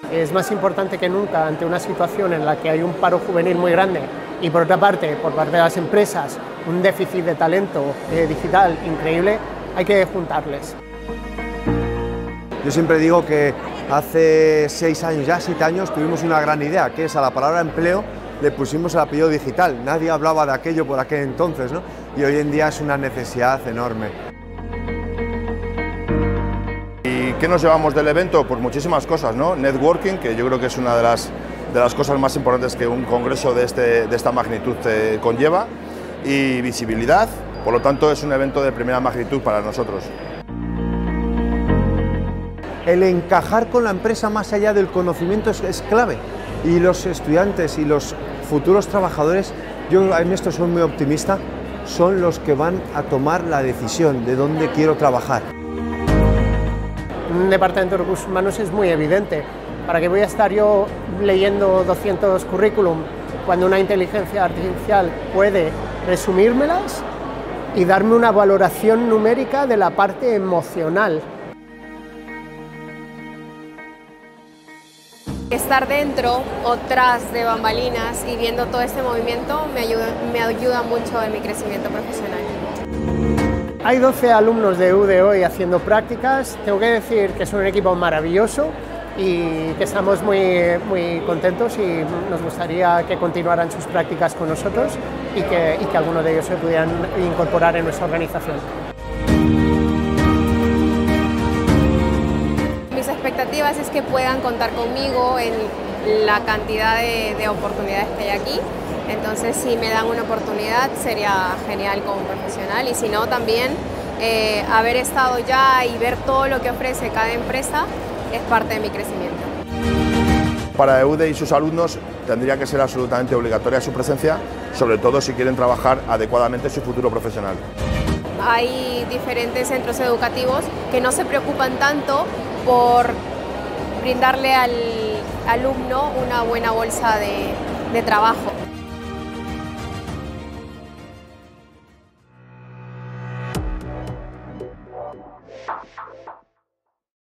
es más importante que nunca ante una situación en la que hay un paro juvenil muy grande y por otra parte, por parte de las empresas, un déficit de talento digital increíble, hay que juntarles. Yo siempre digo que hace 6 años, ya 7 años, tuvimos una gran idea, que es a la palabra empleo le pusimos el apellido digital. Nadie hablaba de aquello por aquel entonces, ¿no? Y hoy en día es una necesidad enorme. ¿Y qué nos llevamos del evento? Pues muchísimas cosas, ¿no? Networking, que yo creo que es una de las cosas más importantes que un congreso de esta magnitud conlleva, y visibilidad, por lo tanto es un evento de primera magnitud para nosotros. El encajar con la empresa más allá del conocimiento es clave, y los estudiantes y los futuros trabajadores, yo en esto soy muy optimista, son los que van a tomar la decisión de dónde quiero trabajar. Un departamento de recursos humanos es muy evidente. ¿Para qué voy a estar yo leyendo 200 currículum cuando una inteligencia artificial puede resumírmelas y darme una valoración numérica de la parte emocional? Estar dentro o tras de bambalinas y viendo todo este movimiento me ayuda mucho en mi crecimiento profesional. Hay 12 alumnos de EUDE hoy haciendo prácticas. Tengo que decir que son un equipo maravilloso y que estamos muy contentos y nos gustaría que continuaran sus prácticas con nosotros y que algunos de ellos se pudieran incorporar en nuestra organización. Mis expectativas es que puedan contar conmigo en la cantidad de oportunidades que hay aquí. Entonces, si me dan una oportunidad, sería genial como profesional, y si no, también haber estado ya y ver todo lo que ofrece cada empresa es parte de mi crecimiento. Para EUDE y sus alumnos tendría que ser absolutamente obligatoria su presencia, sobre todo si quieren trabajar adecuadamente su futuro profesional. Hay diferentes centros educativos que no se preocupan tanto por brindarle al alumno una buena bolsa de trabajo.